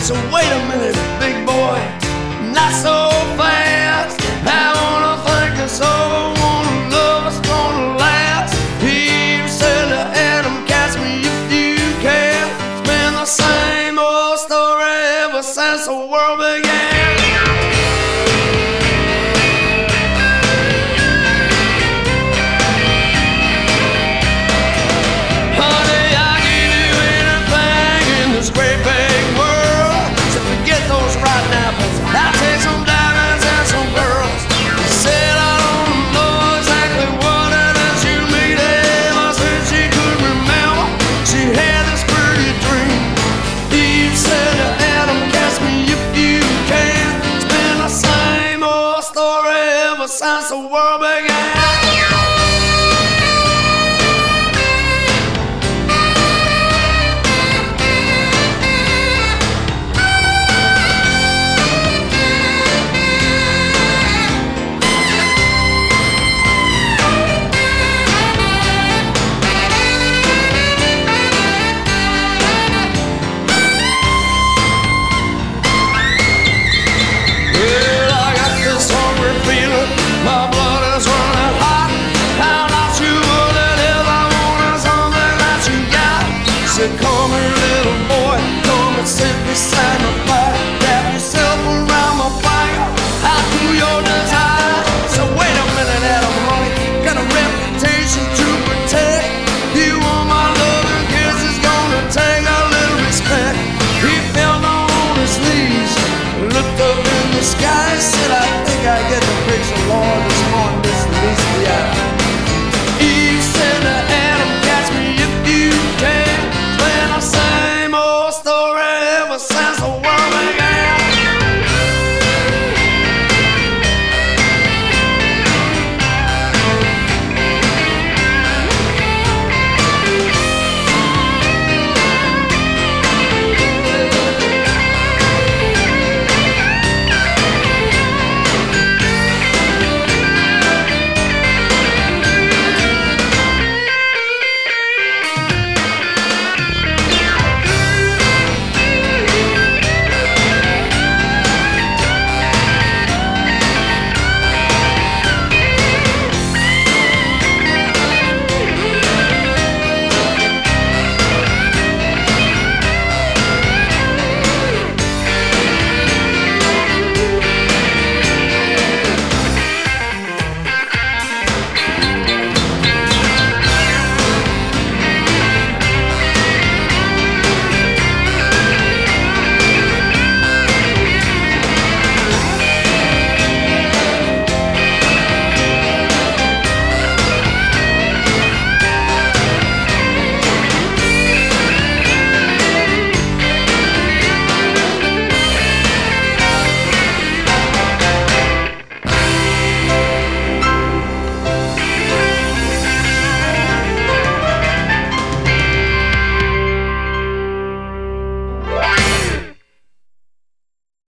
So wait a minute, big boy, not so fast. I wanna thank us all, wanna love us, gonna last. He said to Adam, catch me if you can. It's been the same old story ever since the world began. Honey, I give you anything in this great big world. So forget those rotten apples, I'll take some diamonds and some girls. Said I don't know exactly what it is you made ever since she could remember. She had this pretty dream. Eve said to Adam, catch me if you can. It's been the same old story ever since the world